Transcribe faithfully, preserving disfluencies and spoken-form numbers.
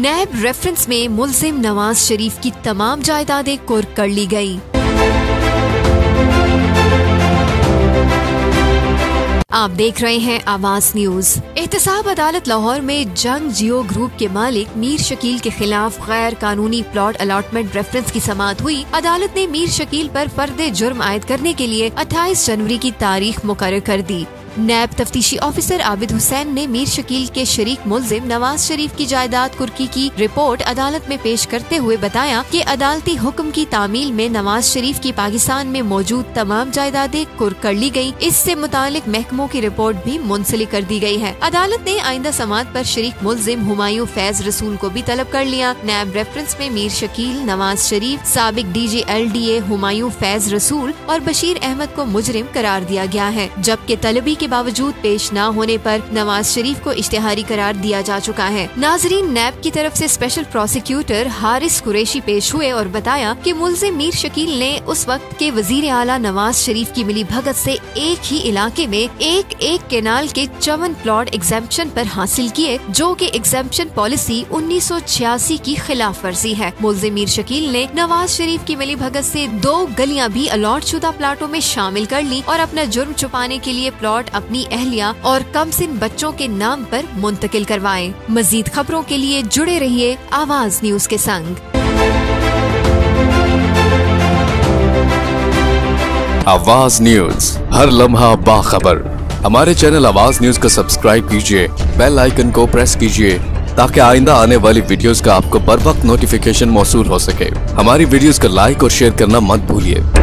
नैब reference में मुल्जिम नवाज शरीफ की तमाम जायदादें कुर्क कर ली गयी। आप देख रहे हैं आवाज न्यूज। एहतसाब अदालत लाहौर में जंग जियो ग्रुप के मालिक मीर शकील के खिलाफ गैर कानूनी प्लॉट अलॉटमेंट रेफरेंस की समाअत हुई। अदालत ने मीर शकील पर फर्द जुर्म आयद करने के लिए अट्ठाईस जनवरी की तारीख मुकर्रर कर दी। नैब तफ्तीशी ऑफिसर आबिद हुसैन ने मीर शकील के शरीक मुल्जिम नवाज शरीफ की जायदाद कुर्की की रिपोर्ट अदालत में पेश करते हुए बताया कि अदालती हुक्म की तामील में नवाज शरीफ की पाकिस्तान में मौजूद तमाम जायदादें कुर्क कर ली गयी। इससे मुतालिक महकमों की रिपोर्ट भी मुंसलिक कर दी गयी है। अदालत ने आइंदा समाअत पर शरीक मुल्जिम हुमायूं फैज रसूल को भी तलब कर लिया। नैब रेफरेंस में मीर शकील, नवाज शरीफ, साबिक D G L D A Humayun Faiz Rasool और बशीर अहमद को मुजरिम करार दिया गया है, जबकि तलबी के बावजूद पेश न होने पर नवाज शरीफ को इश्तिहारी करार दिया जा चुका है। नाजरीन, नैब की तरफ से स्पेशल प्रोसिक्यूटर हारिस कुरैशी पेश हुए और बताया कि मुल्जिम मीर शकील ने उस वक्त के वजीर आला नवाज शरीफ की मिली भगत से एक ही इलाके में एक एक केनाल के चौवन प्लॉट एग्जेम्पशन पर हासिल किए, जो कि एग्जेम्पशन पॉलिसी उन्नीस सौ छियासी की खिलाफ वर्जी है। मुल्जिम मीर शकील ने नवाज शरीफ की मिली भगत से दो गलियां भी अलॉट शुदा प्लाटों में शामिल कर ली और अपना जुर्म छुपाने के लिए प्लॉट अपनी अहलिया और कमसिन बच्चों के नाम पर मुंतकिल करवाए। मजीद खबरों के लिए जुड़े रहिए आवाज न्यूज के संग। आवाज न्यूज, हर लम्हा बाखबर। हमारे चैनल आवाज न्यूज को सब्सक्राइब कीजिए, बेल आइकन को प्रेस कीजिए ताकि आइंदा आने वाली वीडियोस का आपको बर वक्त नोटिफिकेशन मौसूल हो सके। हमारी वीडियोस को लाइक और शेयर करना मत भूलिए।